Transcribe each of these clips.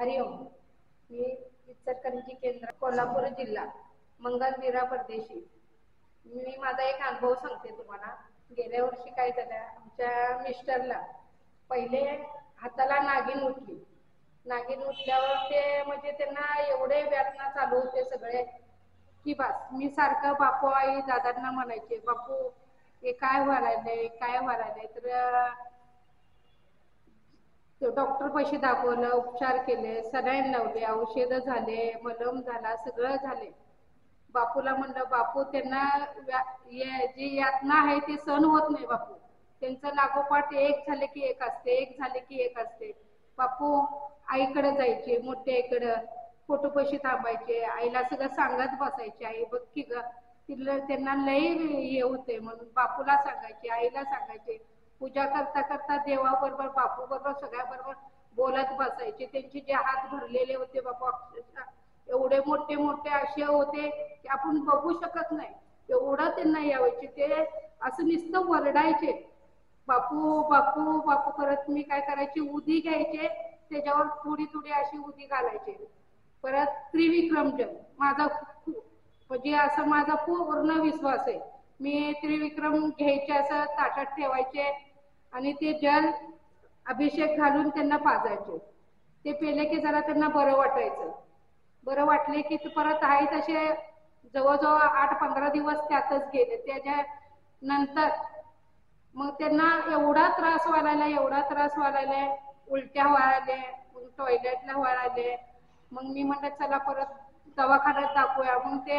हरिओम. मी इचलकरंजी केंद्र, कोल्हापूर जिल्हा, मंगलवीरा परदेशी. मी माझा एक अनुभव सांगते तुम्हाला. गेल्या वर्षी काय झालं, आमच्या मिस्टरला पहिले हाताला नागिन उठली. नागिन उठल्यावर ते म्हणजे त्यांना एवढे वेदना चालू होते सगळे की बस. मी सारखं बापू आई दादांना म्हणायचे, बापू हे काय व्हायलंय काय व्हायलंय. तर डॉक्टर पैसे दाखवलं, उपचार केले, सलाईन लावले, औषध झाले, मलम झाला, सगळं झाले. बापूला म्हणलं, बापू त्यांना जी यातना आहे ती सहन होत नाही बापू. त्यांचं लागोपाठ एक झाले की एक असते, एक झाले की एक असते. बापू आईकडे जायचे, मोठ्या आईकडं फोटो पैसे थांबायचे, आईला सगळं सांगत बसायचे, आई बघ की ग. त्यांना लई हे होते म्हणून बापूला सांगायचे, आईला सांगायचे. पूजा करता करता देवाबरोबर बापू बरोबर सगळ्या बरोबर बोलत बसायचे. त्यांचे जे हात भरलेले होते बापू, अक्षरशः एवढे मोठे मोठे असे होते की आपण बघू शकत नाही, एवढं त्यांना यावायचे. ते असं नुसतं वरडायचे, बापू बापू बापू करत. मी काय करायचे, उदी घ्यायचे, त्याच्यावर थोडी थोडी अशी उदी घालायचे. परत त्रिविक्रम जप माझा म्हणजे असं माझा पूर्ण विश्वास आहे. मी त्रिविक्रम घ्यायचे, असं ताटात ठेवायचे आणि ते जल अभिषेक घालून त्यांना पाजायचे. ते पेले की जरा त्यांना बरं वाटायचं. बरं वाटले की परत आहे तसे जवळजवळ 8-15 दिवस त्यातच गेले. त्याच्या नंतर मग त्यांना एवढा त्रास व्हायला, एवढा त्रास व्हायला, उलट्या व्हायला, मग टॉयलेटला व्हायला. मग मी म्हणलं चला परत दवाखान्यात दाखवूया. मग ते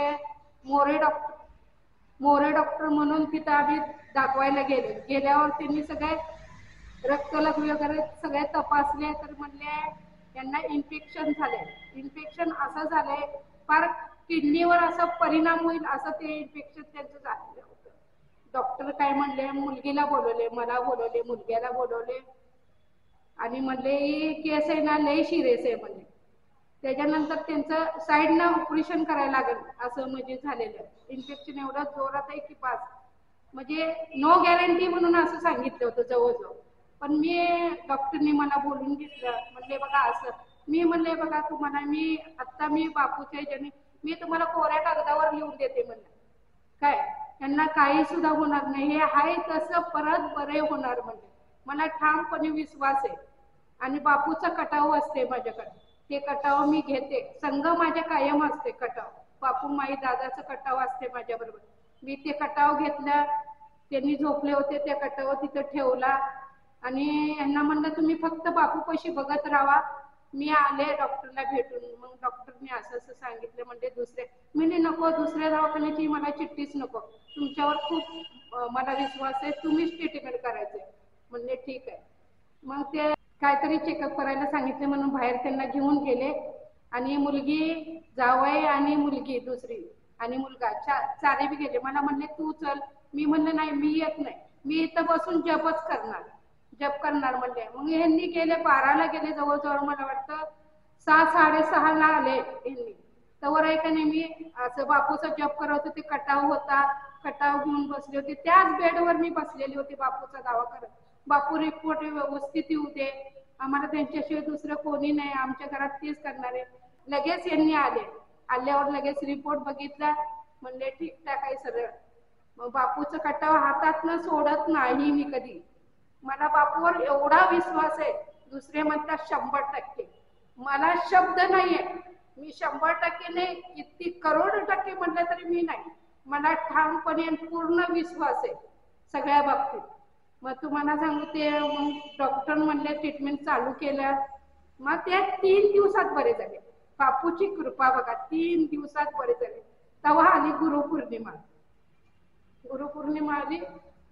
मोरे डॉक्टर म्हणून तिथं आम्ही दाखवायला गेल्यावर त्यांनी सगळे रक्त वगैरे सगळे तपासले. तर म्हणले यांना इन्फेक्शन झाले. इन्फेक्शन असं झालंय फार किडनीवर असं परिणाम होईल असं ते इन्फेक्शन त्यांचं झालेलं होतं. डॉक्टर काय म्हणले, मुलगीला बोलवले, मला बोलवले, मुलग्याला बोलवले आणि म्हणले ही केस आहे ना लई सिरियस आहे म्हणले. त्याच्यानंतर त्यांचं साईडनं ऑपरेशन करायला लागेल असं म्हणजे झालेलं. इन्फेक्शन एवढं जोरात आहे की पास म्हणजे नो गॅरंटी म्हणून असं सांगितलं होतं जवळजवळ. पण मी डॉक्टरनी मला बोलून घेतलं. म्हणले बघा असं, मी म्हणले बघा तुम्हाला मी आत्ता मी बापूच्या ह्याच्याने मी तुम्हाला कोऱ्या कागदावर लिहून देते म्हणलं, काय त्यांना काही सुद्धा होणार नाही, हे आहे तसं परत बरे होणार म्हणले. मला ठामपणे विश्वास आहे. आणि बापूचा कटाव असते माझ्याकडे, ते कटाव मी घेते. संघ माझ्या कायम असते कटाव. बापू माई दादाचं कटाव असते माझ्या बरोबर. मी ते कटाव घेतला, त्यांनी झोपले होते त्या कटाव तिथं ठेवला आणि यांना म्हणलं तुम्ही फक्त बापू पैसे बघत राहा, मी आले डॉक्टरला भेटून. मग डॉक्टरने असं असं सांगितलं. म्हणजे मी नको, दुसऱ्या दवाखान्याची मला चिठ्ठीच नको, तुमच्यावर खूप मला विश्वास आहे, तुम्हीच ट्रीटमेंट करायचंय. म्हणले ठीक आहे. मग ते काहीतरी चेकअप करायला सांगितले म्हणून बाहेर त्यांना घेऊन गेले. आणि मुलगी जावई आणि मुलगी दुसरी आणि मुलगा चारी बी गेले. मला म्हणले तू चल. मी म्हणलं नाही मी येत नाही, मी इथं बसून जपच करणार, जप करणार म्हणले. मग यांनी गेले 12ला गेले जवळजवळ, मला वाटतं 6-6:30ला आले यांनी. तवर आहे का नाही मी असं बापूचा जप करत होते. कटाव होता, कटाव घेऊन बसले होते. त्याच बेडवर मी बसलेली होती बापूचा दावा करत. बापू रिपोर्ट व्यवस्थित येऊ दे, आम्हाला त्यांच्याशिवाय दुसरं कोणी नाही, आमच्या घरात तेच करणार आहे. लगेच यांनी आल्यावर लगेच रिपोर्ट बघितला. म्हणले ठीक ठाक आहे सरळ. मग बापूचं कटाव हातातनं सोडत नाही मी कधी. मला बापूवर एवढा विश्वास आहे. दुसरे म्हणतात 100%. मला शब्द नाहीये, मी 100% नाही, किती करोड% म्हटलं तरी मी नाही. मला ठामपणे पूर्ण विश्वास आहे सगळ्या बाबतीत. मग तुम्हाला सांगू ते मग डॉक्टर म्हणले ट्रीटमेंट चालू केलं. मग ते 3 दिवसात बरे झाले. बापूची कृपा बघा, 3 दिवसात बरे झाले. तेव्हा आली गुरुपौर्णिमा. गुरुपौर्णिमा आली.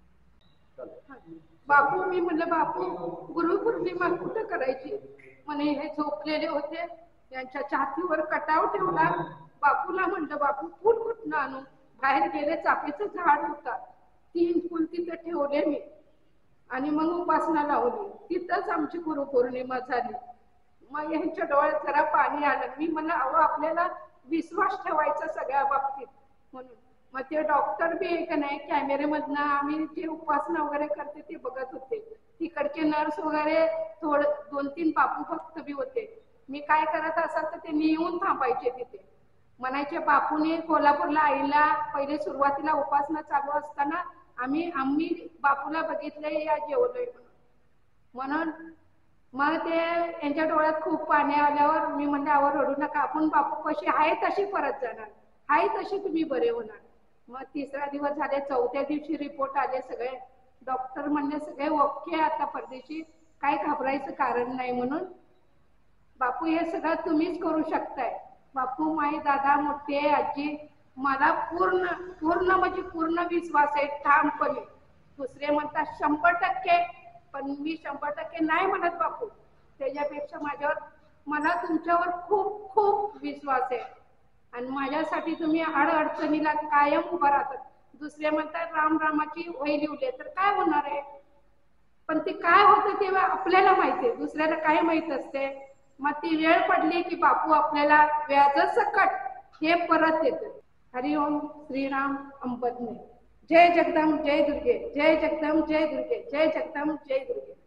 बापू मी म्हणलं बापू गुरुपौर्णिमा कुठं करायची. म्हणे हे झोपलेले होते, त्यांच्या छातीवर कटाव ठेवला. बापूला म्हणलं बापू फूल कुठनं आणू. बाहेर गेले, चाफेचं झाड होता, 3 फूल तिथं ठेवले मी आणि मग उपासना लावली. तिथंच आमची गुरुपौर्णिमा झाली. मग यांच्या डोळ्यात जरा पाणी आलं. मी म्हणलं अहो आपल्याला विश्वास ठेवायचा सगळ्या बाबतीत म्हणून. मग ते डॉक्टर बी एक नाही कॅमेरेमधनं आम्ही जे उपासना वगैरे करते ते बघत होते. तिकडचे नर्स वगैरे 2-3 बापू फक्त बी होते. मी काय करत असाल तर ते येऊन थांबायचे तिथे. म्हणायचे बापूने कोल्हापूरला आईला पहिले सुरुवातीला उपासना चालू असताना आम्ही बापूला बघितलंय या जेवलोय म्हणून. मग ते यांच्या डोळ्यात खूप पाणी आल्यावर मी म्हणले आवर रडू नका, आपण बापू कशी आहे तशी परत जाणार, आहे तशी तुम्ही बरे होणार. मग तिसरा दिवस झाले, चौथ्या दिवशी रिपोर्ट आले, सगळे डॉक्टर म्हणले सगळे ओके आता परदेशी, काय घाबरायचं कारण नाही म्हणून. बापू हे सगळं तुम्हीच करू शकताय. बापू, माई, दादा, मोठे, आजी, मला पूर्ण पूर्ण म्हणजे पूर्ण विश्वास आहे ठामपणे. दुसरे म्हणतात 100%, पण मी 100% नाही म्हणत बापू. त्याच्यापेक्षा मला तुमच्यावर खूप खूप विश्वास आहे आणि माझ्यासाठी तुम्ही अडचणीला कायम उभा राहतात. दुसरे म्हणतात रामाची वही लिवले तर काय होणार आहे, पण ते काय होतं तेव्हा आपल्याला माहिती आहे, दुसऱ्याला काय माहित असते. मग ती वेळ पडली की बापू आपल्याला व्याजासकट हे परत येतं. हरिओम श्रीराम अंबज्ञ. जय जगदंब जय दुर्गे, जय जगदंब जय दुर्गे, जय जगदंब जय दुर्गे.